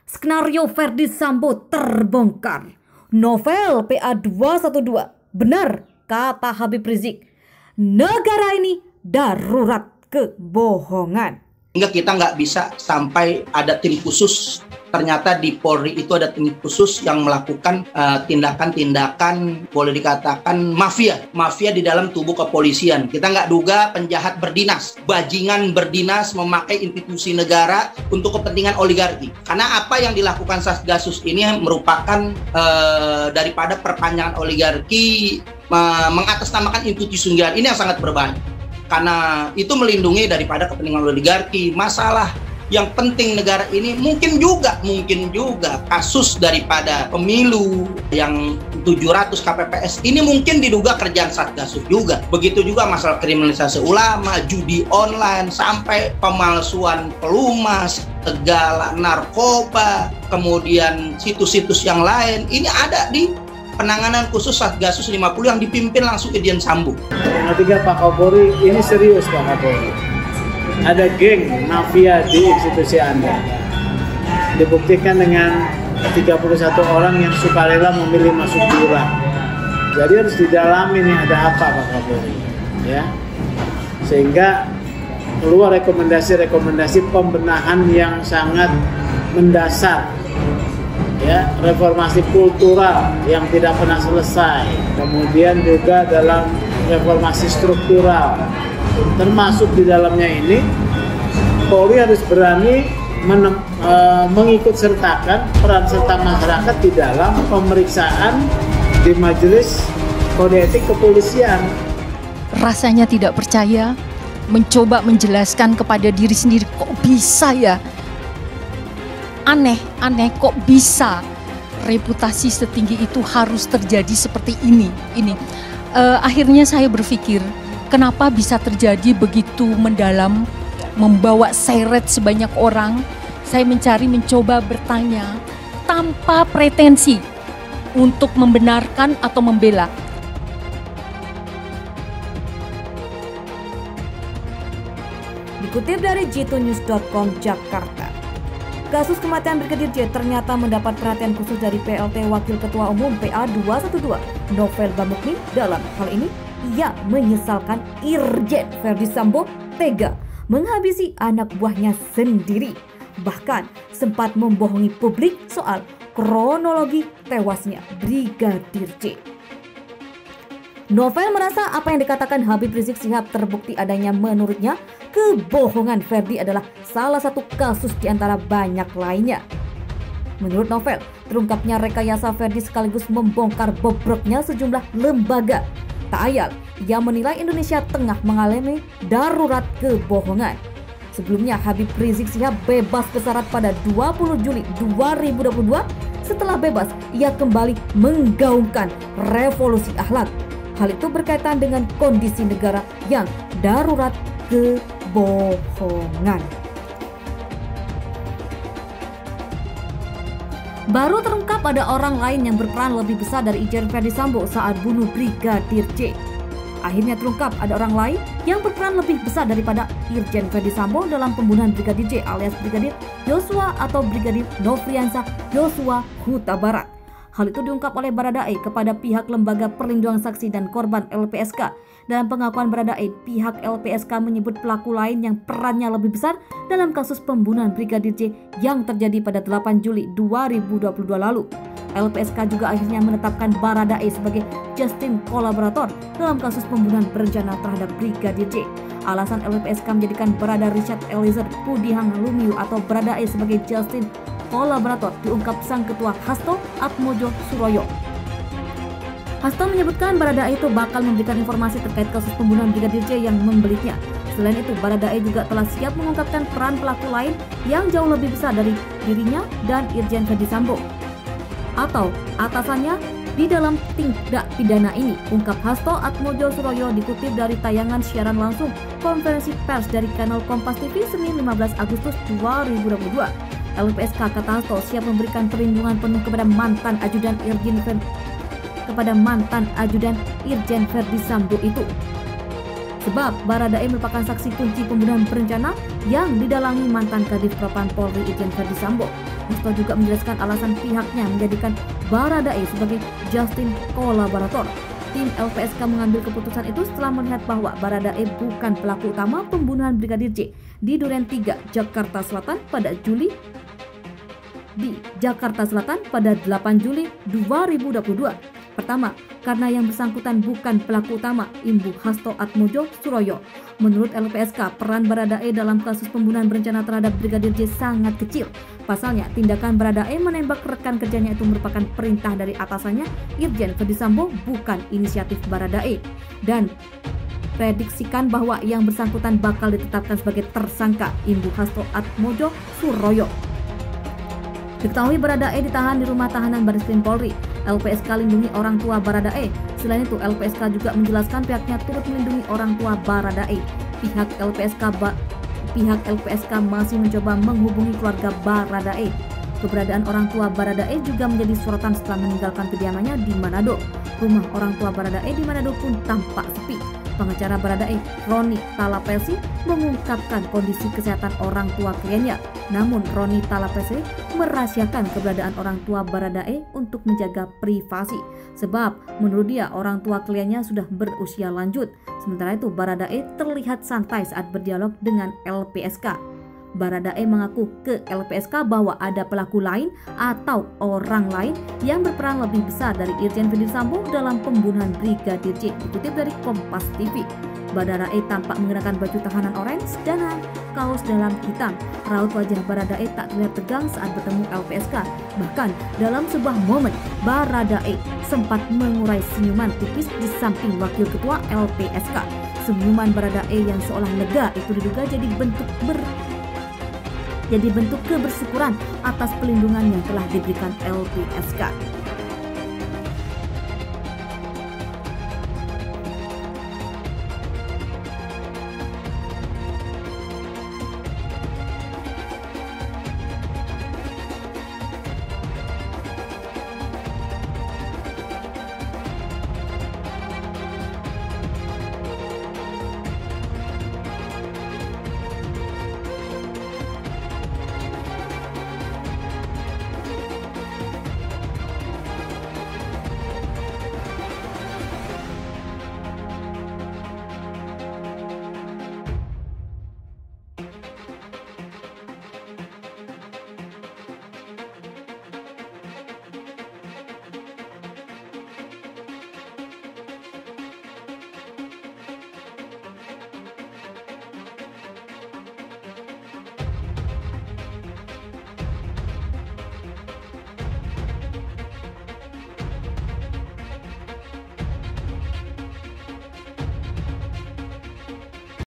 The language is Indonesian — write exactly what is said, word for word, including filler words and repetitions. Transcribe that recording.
Skenario Verdi Sambo terbongkar. Novel P A dua satu dua. Benar kata Habib Rizik. Negara ini darurat kebohongan. Hingga kita nggak bisa sampai ada tim khusus. Ternyata di Polri itu ada tim khusus yang melakukan tindakan-tindakan uh, boleh dikatakan mafia. Mafia di dalam tubuh kepolisian. Kita nggak duga penjahat berdinas. Bajingan berdinas memakai institusi negara untuk kepentingan oligarki. Karena apa yang dilakukan Satgasus ini merupakan uh, daripada perpanjangan oligarki uh, mengatasnamakan institusi negara. Ini yang sangat berbahaya. Karena itu melindungi daripada kepentingan oligarki. Masalah yang penting negara ini mungkin juga mungkin juga kasus daripada pemilu yang tujuh ratus K P P S ini mungkin diduga kerjaan Satgasus juga. Begitu juga masalah kriminalisasi ulama, judi online, sampai pemalsuan pelumas, segala narkoba, kemudian situs-situs yang lain. Ini ada di penanganan khusus Satgasus lima puluh yang dipimpin langsung Irjen Sambo. Ketiga, Pak Kapolri, ini serius Pak Kapolri. Ada geng mafia di institusi Anda. Dibuktikan dengan tiga puluh satu orang yang sukarela memilih masuk jurang. Jadi harus didalami nih ada apa Pak Kapolri, ya. Sehingga keluar rekomendasi-rekomendasi pembenahan yang sangat mendasar. Ya, reformasi kultural yang tidak pernah selesai. Kemudian juga dalam reformasi struktural. Termasuk di dalamnya ini Polri harus berani menem, e, mengikut sertakan peran serta masyarakat di dalam pemeriksaan di majelis kode etik kepolisian. Rasanya tidak percaya, mencoba menjelaskan kepada diri sendiri, kok bisa ya? Aneh, aneh kok bisa reputasi setinggi itu harus terjadi seperti ini. Ini e, akhirnya saya berpikir, kenapa bisa terjadi begitu mendalam, membawa seret sebanyak orang? Saya mencari, mencoba bertanya tanpa pretensi untuk membenarkan atau membela. Dikutip dari jitu news dot com Jakarta, kasus kematian Brigadir J ternyata mendapat perhatian khusus dari P L T Wakil Ketua Umum P A dua satu dua, Novel Bamukmin. Dalam hal ini, ia menyesalkan Irjen Verdi Sambo tega menghabisi anak buahnya sendiri. Bahkan sempat membohongi publik soal kronologi tewasnya Brigadir J. Novel merasa apa yang dikatakan Habib Rizik Syihab terbukti adanya menurutnya kebohongan Verdi adalah salah satu kasus di antara banyak lainnya. Menurut Novel, terungkapnya rekayasa Verdi sekaligus membongkar bobroknya sejumlah lembaga. Tak ayal, ia menilai Indonesia tengah mengalami darurat kebohongan. Sebelumnya, Habib Rizik Syihab bebas bersyarat pada dua puluh Juli dua ribu dua puluh dua. Setelah bebas, ia kembali menggaungkan revolusi akhlak. Hal itu berkaitan dengan kondisi negara yang darurat kebohongan. Baru terungkap ada orang lain yang berperan lebih besar dari Irjen Verdi Sambo saat bunuh Brigadir J. Akhirnya terungkap ada orang lain yang berperan lebih besar daripada Irjen Verdi Sambo dalam pembunuhan Brigadir J alias Brigadir Yosua atau Brigadir Nofriansah Yosua Huta Barat. Hal itu diungkap oleh Baradae kepada pihak Lembaga Perlindungan Saksi dan Korban L P S K. Dalam pengakuan Baradae, pihak L P S K menyebut pelaku lain yang perannya lebih besar dalam kasus pembunuhan Brigadir J yang terjadi pada delapan Juli dua ribu dua puluh dua lalu. L P S K juga akhirnya menetapkan Baradae sebagai justice kolaborator dalam kasus pembunuhan berencana terhadap Brigadir J. Alasan L P S K menjadikan Barada Richard Eliezer Pudihang Lumiu atau Baradae sebagai justice kolaborator diungkap sang ketua Hasto Atmojo Suroyo. Hasto menyebutkan Baradae itu bakal memberikan informasi terkait kasus pembunuhan Brigadir J yang membelitnya. Selain itu, Baradae juga telah siap mengungkapkan peran pelaku lain yang jauh lebih besar dari dirinya dan Irjen Verdi Sambo atau atasannya di dalam tindak pidana ini, ungkap Hasto Atmojo Suroyo dikutip dari tayangan siaran langsung konferensi pers dari kanal Kompas T V Senin lima belas Agustus dua ribu dua puluh dua. L P S K, kata Hasto, siap memberikan perlindungan penuh kepada mantan ajudan Irjen Verdi kepada mantan ajudan Irjen Verdi Sambo itu. Sebab Baradae merupakan saksi kunci pembunuhan berencana yang didalangi mantan Kadif Propam Polri Irjen Verdi Sambo. Hasto juga menjelaskan alasan pihaknya menjadikan Baradae sebagai Justice kolaborator. Tim L P S K mengambil keputusan itu setelah melihat bahwa Baradae bukan pelaku utama pembunuhan Brigadir J di Duren tiga, Jakarta Selatan pada Juli di Jakarta Selatan pada delapan Juli dua ribu dua puluh dua. Pertama, karena yang bersangkutan bukan pelaku utama, Imbu Hasto Atmojo Suroyo. Menurut L P S K, peran Baradae dalam kasus pembunuhan berencana terhadap Brigadir J sangat kecil. Pasalnya, tindakan Baradae menembak rekan kerjanya itu merupakan perintah dari atasannya, Irjen Ferdisambo, bukan inisiatif Baradae. Dan prediksikan bahwa yang bersangkutan bakal ditetapkan sebagai tersangka, Imbu Hasto Atmojo Suroyo. Diketahui Baradae ditahan di rumah tahanan Bareskrim Polri. L P S K lindungi orang tua Baradae. Selain itu, L P S K juga menjelaskan pihaknya turut melindungi orang tua Baradae. Pihak L P S K ba pihak L P S K masih mencoba menghubungi keluarga Baradae. Keberadaan orang tua Baradae juga menjadi sorotan setelah meninggalkan kediamannya di Manado. Rumah orang tua Baradae di Manado pun tampak sepi. Pengacara Baradae, Roni Talapesi, mengungkapkan kondisi kesehatan orang tua kliennya. Namun Roni Talapesi merahasiakan keberadaan orang tua Baradae untuk menjaga privasi. Sebab menurut dia orang tua kliennya sudah berusia lanjut. Sementara itu Baradae terlihat santai saat berdialog dengan L P S K. Baradae mengaku ke L P S K bahwa ada pelaku lain atau orang lain yang berperan lebih besar dari Irjen Ferdisambo dalam pembunuhan Brigadir J. Dikutip dari Kompas T V. Baradae tampak mengenakan baju tahanan orange dan kaos dalam hitam. Raut wajah Baradae tak terlihat tegang saat bertemu L P S K. Bahkan dalam sebuah momen, Baradae sempat mengurai senyuman tipis di samping Wakil Ketua L P S K. Senyuman Baradae yang seolah lega itu diduga jadi bentuk ber jadi bentuk kebersyukuran atas pelindungan yang telah diberikan L P S K.